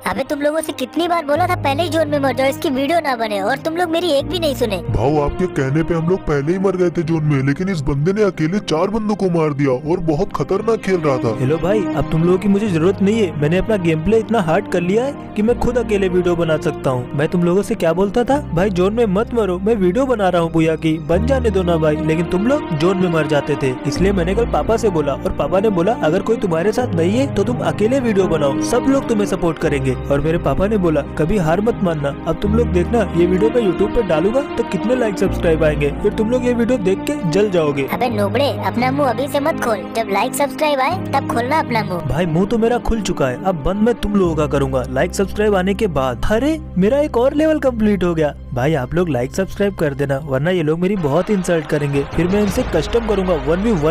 अबे तुम लोगों से कितनी बार बोला था पहले ही जोन में मर जाओ, इसकी वीडियो ना बने, और तुम लोग मेरी एक भी नहीं सुने। भाऊ आपके कहने पे हम लोग पहले ही मर गए थे जोन में, लेकिन इस बंदे ने अकेले 4 बंदों को मार दिया और बहुत खतरनाक खेल रहा था। हेलो भाई, अब तुम लोगों की मुझे जरूरत नहीं है। मैंने अपना गेम प्ले इतना हार्ड कर लिया है कि मैं खुद अकेले वीडियो बना सकता हूँ। मैं तुम लोगों से क्या बोलता था, भाई जोन में मत मरो, मैं वीडियो बना रहा हूँ बुया की, बन जाने दो ना भाई। लेकिन तुम लोग जोन में मर जाते थे। इसलिए मैंने कल पापा से बोला और पापा ने बोला अगर कोई तुम्हारे साथ नहीं है तो तुम अकेले वीडियो बनाओ, सब लोग तुम्हें सपोर्ट करेंगे। और मेरे पापा ने बोला कभी हार मत मानना। अब तुम लोग देखना, ये वीडियो मैं यूट्यूब पे डालूंगा तो कितने लाइक सब्सक्राइब आएंगे, फिर तुम लोग ये वीडियो देख के जल जाओगे। अबे नोबड़े, अपना मुंह अभी से मत खोल, जब लाइक सब्सक्राइब आए तब खोलना अपना मुंह। भाई मुंह तो मेरा खुल चुका है, अब बंद मैं तुम लोगों का करूंगा लाइक सब्सक्राइब आने के बाद। अरे मेरा एक और लेवल कंप्लीट हो गया। भाई आप लोग लाइक सब्सक्राइब कर देना, वरना ये लोग मेरी बहुत इंसल्ट करेंगे, फिर मैं इनसे कस्टम करूंगा 1v1।